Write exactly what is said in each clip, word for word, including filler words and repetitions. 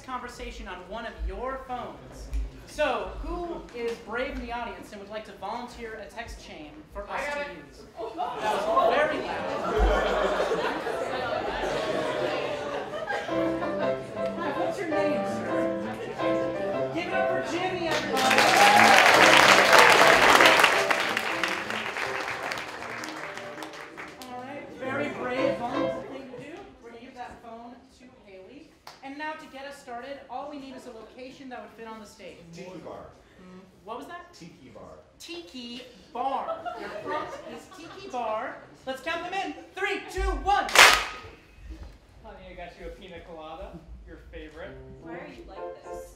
conversation on one of your phones. So, who is brave in the audience and would like to volunteer a text chain for us to use? Oh, that was very loud. What's your name, sir? Give it up for Jimmy, everybody. All right, very brave, vulnerable thing to do. We're going to give that phone to Haley. And now to get us started, all we need is a location that would fit on the stage. Tiki bar. Mm, what was that? Tiki bar. Tiki bar. Your prompt is Tiki bar. Let's count them in. Three, two, one. Honey, I got you a pina colada, your favorite. Why are you like this?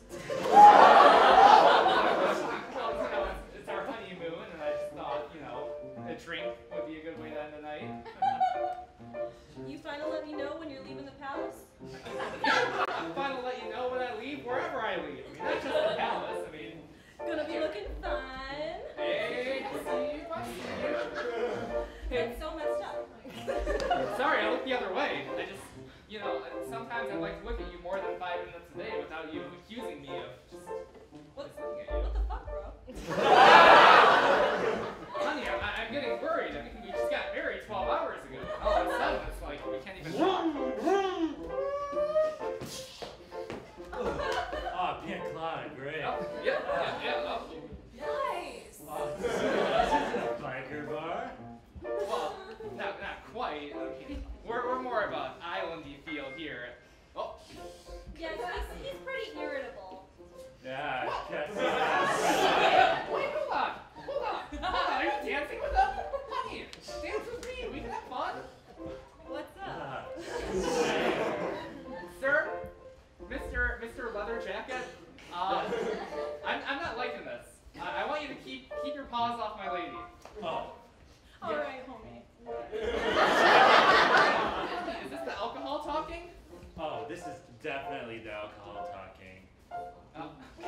Well, you know, it's, it's our honeymoon, and I just thought, you know, a drink would be a good way to end the night. You finally let me know when you're leaving the palace? I'm fine to let you know when I leave, wherever I leave. I mean, not just the palace. I mean, Gonna be looking fun. hey, see you, bye. It's so messed up. Sorry, I look the other way. I just, you know, sometimes I'd like to look at you more than five minutes a day without you accusing me of just, What, just looking at you. what the fuck, bro? Honey, I'm, I'm getting worried. I mean, we just got married twelve hours ago. All of a sudden, it's like we can't even talk. Oh, pina colada, great. Oh, yeah, yeah, yeah. Oh. Nice. Oh, this isn't a biker bar. Well, not, not quite. I mean, we're, we're more of an islandy feel here. Oh. Yeah, he's, he's pretty irritable. Yeah, I guess. Wait, hold on. Hold on. Hold on. Are you dancing with us? Honey, dance with me. We can have fun. What's up? Sir, Mister Mister Leather Jacket, uh, I'm, I'm not liking this. I, I want you to keep keep your paws off my lady. Oh. All Yeah. right, homie. Is this the alcohol talking? Oh, this is definitely the alcohol talking. Uh,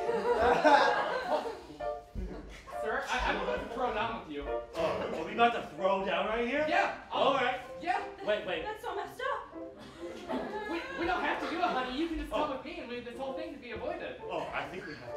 Sir, I, I'm about to throw down with you. Oh, are we about to throw down right here? Yeah. All right. Yeah. Wait, wait. That's so messed up. We, we don't have to do it, honey. You can just come Oh. with me, and we, this whole thing can be avoided. Oh, I think we have